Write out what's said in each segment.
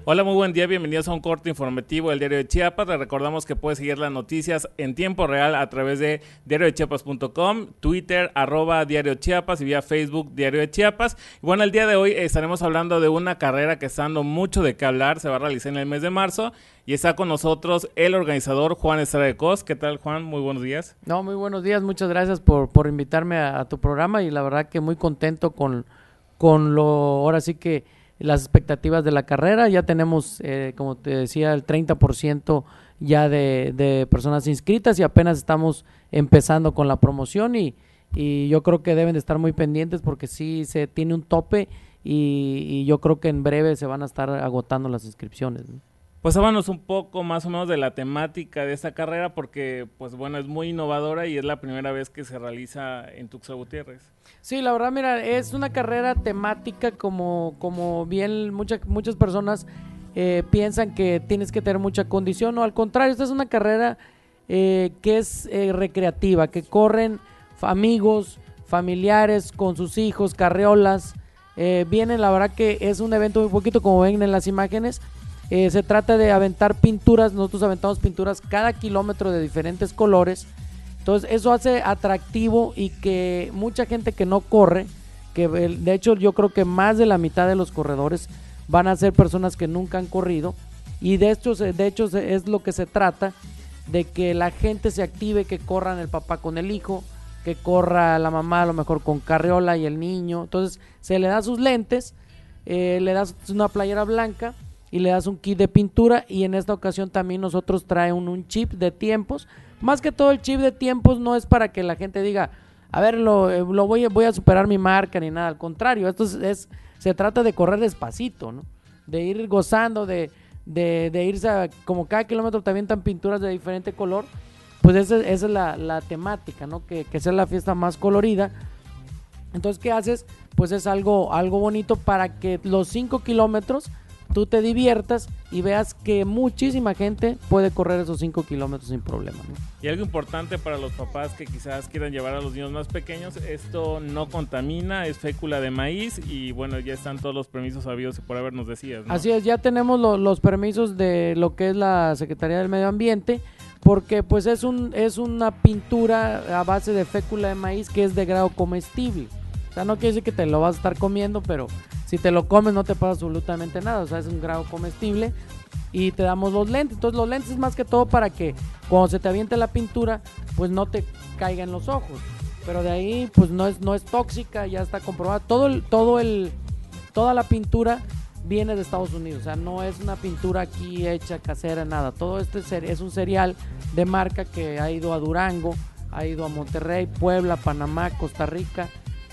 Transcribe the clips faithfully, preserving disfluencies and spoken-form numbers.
Hola, muy buen día, bienvenidos a un corte informativo del Diario de Chiapas. Les recordamos que puedes seguir las noticias en tiempo real a través de diario de chiapas punto com, Twitter, arroba Diario Chiapas y vía Facebook Diario de Chiapas. Y bueno, el día de hoy estaremos hablando de una carrera que está dando mucho de qué hablar, se va a realizar en el mes de marzo y está con nosotros el organizador Juan Estrada de Cos. ¿Qué tal, Juan? Muy buenos días. No, muy buenos días, muchas gracias por, por invitarme a, a tu programa y la verdad que muy contento con, con lo, ahora sí que las expectativas de la carrera. Ya tenemos, eh, como te decía, el treinta por ciento ya de, de personas inscritas y apenas estamos empezando con la promoción y, y yo creo que deben de estar muy pendientes porque sí se tiene un tope y, y yo creo que en breve se van a estar agotando las inscripciones, ¿no? Pues háblanos un poco más o menos de la temática de esta carrera porque, pues bueno, es muy innovadora y es la primera vez que se realiza en Tuxtla Gutiérrez. Sí, la verdad, mira, es una carrera temática como, como bien muchas muchas personas eh, piensan que tienes que tener mucha condición, o al contrario, esta es una carrera eh, que es eh, recreativa, que corren amigos, familiares con sus hijos, carriolas, eh, vienen, la verdad que es un evento muy poquito como ven en las imágenes. Eh, se trata de aventar pinturas, nosotros aventamos pinturas cada kilómetro de diferentes colores, entonces eso hace atractivo y que mucha gente que no corre, que de hecho yo creo que más de la mitad de los corredores van a ser personas que nunca han corrido y de hecho, de hecho es lo que se trata, de que la gente se active, que corran el papá con el hijo, que corra la mamá a lo mejor con carriola y el niño, entonces se le da sus lentes, eh, le das una playera blanca y le das un kit de pintura y en esta ocasión también nosotros traemos un, un chip de tiempos. Más que todo el chip de tiempos no es para que la gente diga, a ver, lo, lo voy, voy a superar mi marca ni nada, al contrario, esto es, es se trata de correr despacito, ¿no? De ir gozando, de, de, de irse a, como cada kilómetro también están pinturas de diferente color, pues esa, esa es la, la temática, ¿no? Que, que sea la fiesta más colorida. Entonces, ¿qué haces? Pues es algo, algo bonito para que los cinco kilómetros tú te diviertas y veas que muchísima gente puede correr esos cinco kilómetros sin problema, ¿no? Y algo importante para los papás que quizás quieran llevar a los niños más pequeños, esto no contamina, es fécula de maíz y bueno, ya están todos los permisos habidos y por haber nos decías, ¿no? Así es, ya tenemos lo, los permisos de lo que es la Secretaría del Medio Ambiente, porque pues es un es una pintura a base de fécula de maíz que es de grado comestible. O sea, no quiere decir que te lo vas a estar comiendo, pero si te lo comes no te pasa absolutamente nada, o sea, es un grado comestible y te damos los lentes. Entonces los lentes es más que todo para que cuando se te aviente la pintura, pues no te caiga en los ojos. Pero de ahí, pues no es no es tóxica, ya está comprobada. Todo el, todo el, toda la pintura viene de Estados Unidos, o sea, no es una pintura aquí hecha casera, nada. Todo este es un cereal de marca que ha ido a Durango, ha ido a Monterrey, Puebla, Panamá, Costa Rica,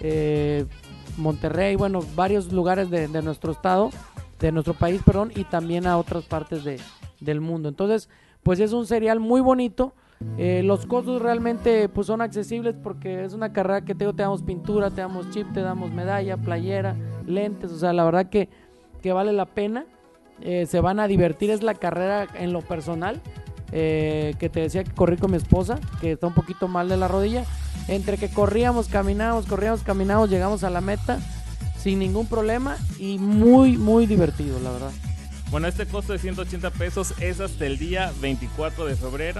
eh, Monterrey, bueno, varios lugares de, de nuestro estado, de nuestro país, perdón, y también a otras partes de, del mundo. Entonces, pues es un cereal muy bonito. Eh, los costos realmente pues son accesibles porque es una carrera que te, te damos pintura, te damos chip, te damos medalla, playera, lentes, o sea, la verdad que, que vale la pena. Eh, se van a divertir, es la carrera en lo personal, eh, que te decía que corrí con mi esposa, que está un poquito mal de la rodilla. Entre que corríamos, caminábamos, corríamos, caminábamos, llegamos a la meta sin ningún problema y muy, muy divertido, la verdad. Bueno, este costo de ciento ochenta pesos es hasta el día veinticuatro de febrero.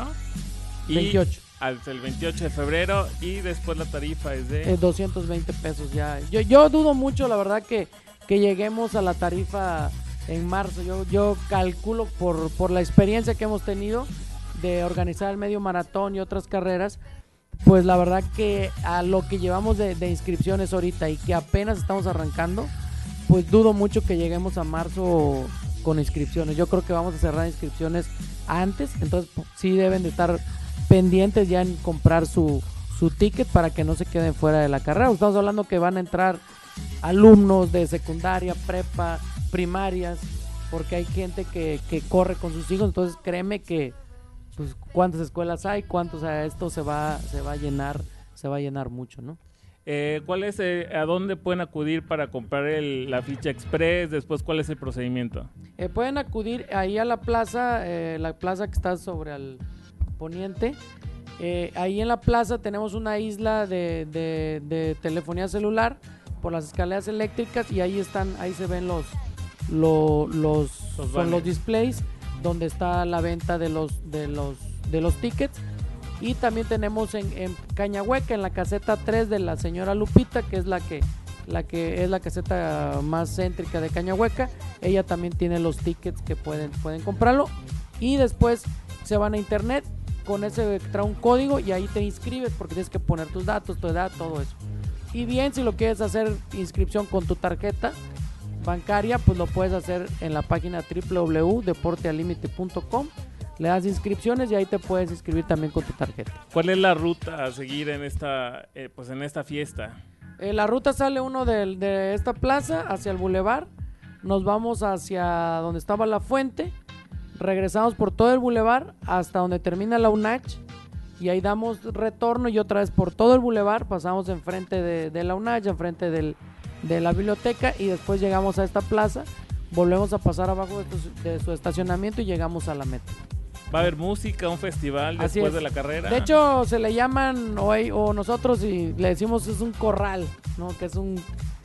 Y veintiocho. Hasta el veintiocho de febrero y después la tarifa es de... Eh, doscientos veinte pesos ya. Yo, yo dudo mucho, la verdad, que, que lleguemos a la tarifa en marzo. Yo, yo calculo por, por la experiencia que hemos tenido de organizar el medio maratón y otras carreras, pues la verdad que a lo que llevamos de, de inscripciones ahorita y que apenas estamos arrancando, pues dudo mucho que lleguemos a marzo con inscripciones. Yo creo que vamos a cerrar inscripciones antes, entonces pues, sí deben de estar pendientes ya en comprar su, su ticket para que no se queden fuera de la carrera. Estamos hablando que van a entrar alumnos de secundaria, prepa, primarias, porque hay gente que, que corre con sus hijos, entonces créeme que pues cuántas escuelas hay, cuántos, o sea, esto se va, se va a llenar, se va a llenar mucho, ¿no? Eh, ¿cuál es, eh, a dónde pueden acudir para comprar el, la ficha express? Después, ¿cuál es el procedimiento? Eh, pueden acudir ahí a la plaza, eh, la plaza que está sobre el poniente. Eh, ahí en la plaza tenemos una isla de, de, de telefonía celular por las escaleras eléctricas y ahí están, ahí se ven los lo, los, Los son los banners. displays donde está la venta de los de los de los tickets. Y también tenemos en, en Cañahueca, en la caseta tres de la señora Lupita, que es la que la que es la caseta más céntrica de Cañahueca. Ella también tiene los tickets que pueden pueden comprarlo, y después se van a internet, con ese trae un código y ahí te inscribes, porque tienes que poner tus datos, tu edad, todo eso. Y bien, si lo quieres hacer inscripción con tu tarjeta bancaria, pues lo puedes hacer en la página doble u doble u doble u punto deporte al límite punto com. Le das inscripciones y ahí te puedes inscribir también con tu tarjeta. ¿Cuál es la ruta a seguir en esta, eh, pues en esta fiesta? Eh, la ruta sale uno de, de esta plaza hacia el bulevar, nos vamos hacia donde estaba la fuente, regresamos por todo el bulevar hasta donde termina la UNACH, y ahí damos retorno y otra vez por todo el bulevar, pasamos enfrente de, de la UNACH, enfrente del, de la biblioteca, y después llegamos a esta plaza, volvemos a pasar abajo de, tu, de su estacionamiento y llegamos a la meta. ¿Va a haber música, un festival Así después es. de la carrera? De hecho, se le llaman, o, hay- o nosotros y le decimos es un corral, ¿no? Que es un,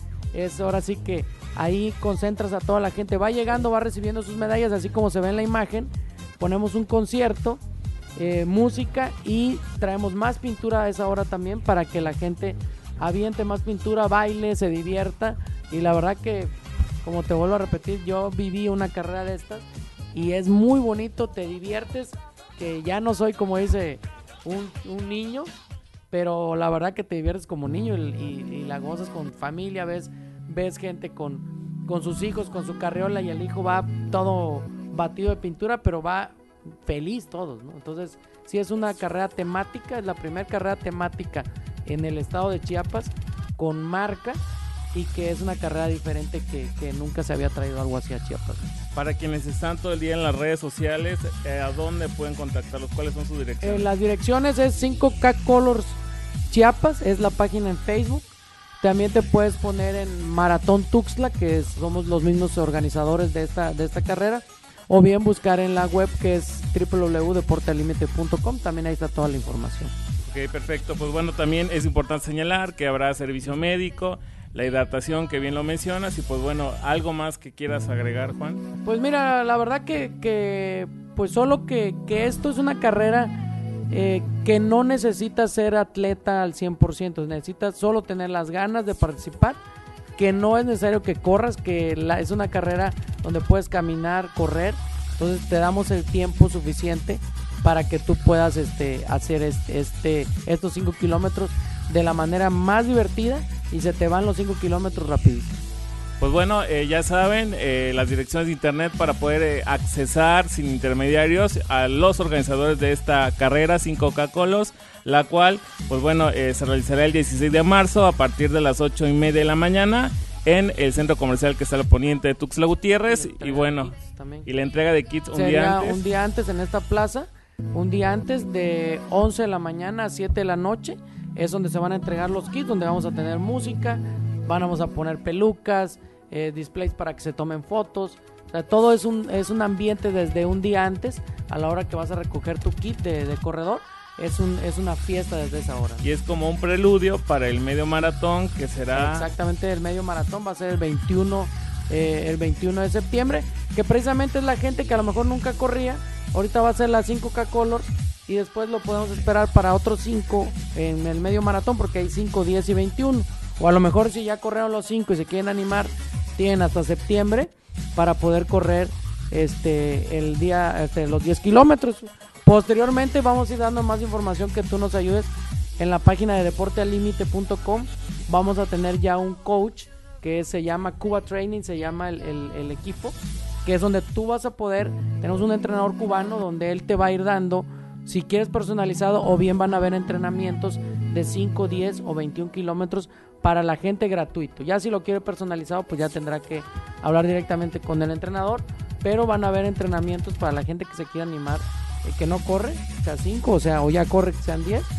es ahora sí que ahí concentras a toda la gente, va llegando, va recibiendo sus medallas, así como se ve en la imagen. Ponemos un concierto, eh, música, y traemos más pintura a esa hora también para que la gente aviente más pintura, baile, se divierta. Y la verdad que, como te vuelvo a repetir, yo viví una carrera de estas y es muy bonito, te diviertes, que ya no soy, como dice, un, un niño, pero la verdad que te diviertes como niño, y, y, y la gozas con familia, ves, ves gente con, con sus hijos, con su carriola, y el hijo va todo batido de pintura, pero va feliz todos, ¿no? Entonces, sí es una carrera temática, es la primera carrera temática en el estado de Chiapas con marca, y que es una carrera diferente que, que nunca se había traído algo así a Chiapas. Para quienes están todo el día en las redes sociales, eh, ¿a dónde pueden contactarlos? ¿Cuáles son sus Eh, direcciones? las direcciones es cinco K Colors Chiapas, es la página en Facebook. También te puedes poner en Maratón Tuxtla, que es- somos los mismos organizadores de esta, de esta carrera, o bien buscar en la web, que es doble u doble u doble u punto deporte al límite punto com, también ahí está toda la información. Ok, perfecto. Pues bueno, también es importante señalar que habrá servicio médico, la hidratación, que bien lo mencionas, y pues bueno, ¿algo más que quieras agregar, Juan? Pues mira, la verdad que, que pues solo que, que esto es una carrera eh, que no necesitas ser atleta al cien por ciento, necesitas solo tener las ganas de participar, que no es necesario que corras, que la, es una carrera donde puedes caminar, correr, entonces te damos el tiempo suficiente para que tú puedas este, hacer este, este, estos cinco kilómetros de la manera más divertida, y se te van los cinco kilómetros rapidito. Pues bueno, eh, ya saben, eh, las direcciones de internet para poder eh, accesar sin intermediarios a los organizadores de esta carrera cinco K Colors, la cual, pues bueno, eh, se realizará el dieciséis de marzo a partir de las ocho y media de la mañana en el centro comercial que está al poniente de Tuxtla Gutiérrez. Y, y bueno, también. y la entrega de kits un Sería día antes. un día antes en esta plaza, un día antes de once de la mañana a siete de la noche, es donde se van a entregar los kits, donde vamos a tener música, vamos a poner pelucas, eh, displays para que se tomen fotos, o sea, todo es un, es un ambiente desde un día antes, a la hora que vas a recoger tu kit de, de corredor, es, un, es una fiesta desde esa hora. Y es como un preludio para el medio maratón que será... Exactamente, el medio maratón va a ser el veintiuno, eh, el veintiuno de septiembre, que precisamente es la gente que a lo mejor nunca corría, ahorita va a ser la cinco K Colors, y después lo podemos esperar para otros cinco en el medio maratón, porque hay cinco, diez y veintiuno, o a lo mejor si ya corrieron los cinco y se quieren animar, tienen hasta septiembre para poder correr este el día este, los diez kilómetros. Posteriormente vamos a ir dando más información, que tú nos ayudes en la página de deporte al límite punto com. Vamos a tener ya un coach que se llama Cuba Training, se llama el, el, el equipo, que es donde tú vas a poder, tenemos un entrenador cubano donde él te va a ir dando, si quieres personalizado, o bien van a haber entrenamientos de cinco, diez o veintiún kilómetros para la gente gratuito. Ya si lo quiere personalizado, pues ya tendrá que hablar directamente con el entrenador, pero van a haber entrenamientos para la gente que se quiera animar, eh, que no corre, sea cinco, o sea, o ya corre que sean diez,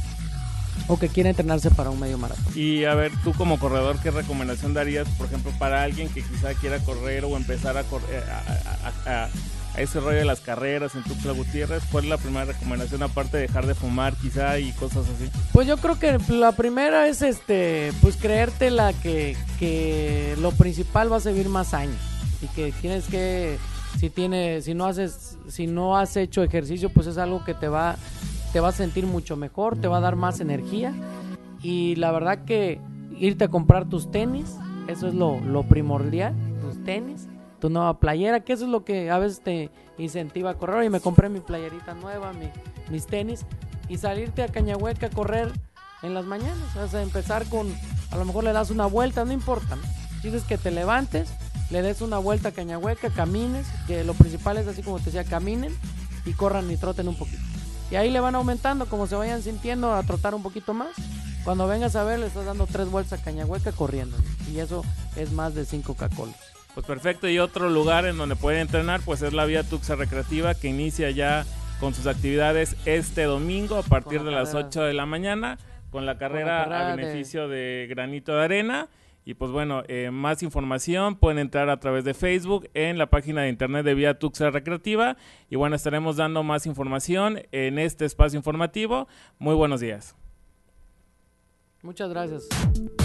o que quiera entrenarse para un medio maratón. Y a ver, tú como corredor, ¿qué recomendación darías, por ejemplo, para alguien que quizá quiera correr o empezar a correr a, a, a, a ese rollo de las carreras en Tuxtla Gutiérrez? ¿Cuál es la primera recomendación, aparte de dejar de fumar quizá y cosas así? Pues yo creo que la primera es este, pues creértela que, que lo principal va a servir más años. y que tienes que, si tiene, si no haces, si no has hecho ejercicio, pues es algo que te va, te va a sentir mucho mejor, te va a dar más energía. Y la verdad que irte a comprar tus tenis, eso es lo, lo primordial, tus tenis, tu nueva playera, que eso es lo que a veces te incentiva a correr. Y me compré mi playerita nueva, mi, mis tenis, y salirte a Cañahueca a correr en las mañanas. Vas a empezar con, a lo mejor le das una vuelta, no importa, ¿no? Dices que te levantes, le des una vuelta a Cañahueca, camines, que lo principal es así como te decía, caminen y corran y troten un poquito. Y ahí le van aumentando, como se vayan sintiendo, a trotar un poquito más. Cuando vengas a ver, le estás dando tres vueltas a Cañahueca corriendo, ¿no? Y eso es más de cinco cacolos. Pues perfecto, y otro lugar en donde pueden entrenar pues es la Vía Tuxa Recreativa, que inicia ya con sus actividades este domingo a partir de las ocho de la mañana con la carrera, con la carrera a beneficio de... de Granito de Arena. Y pues bueno, eh, más información pueden entrar a través de Facebook en la página de internet de Vía Tuxa Recreativa. Y bueno, estaremos dando más información en este espacio informativo. Muy buenos días. Muchas gracias.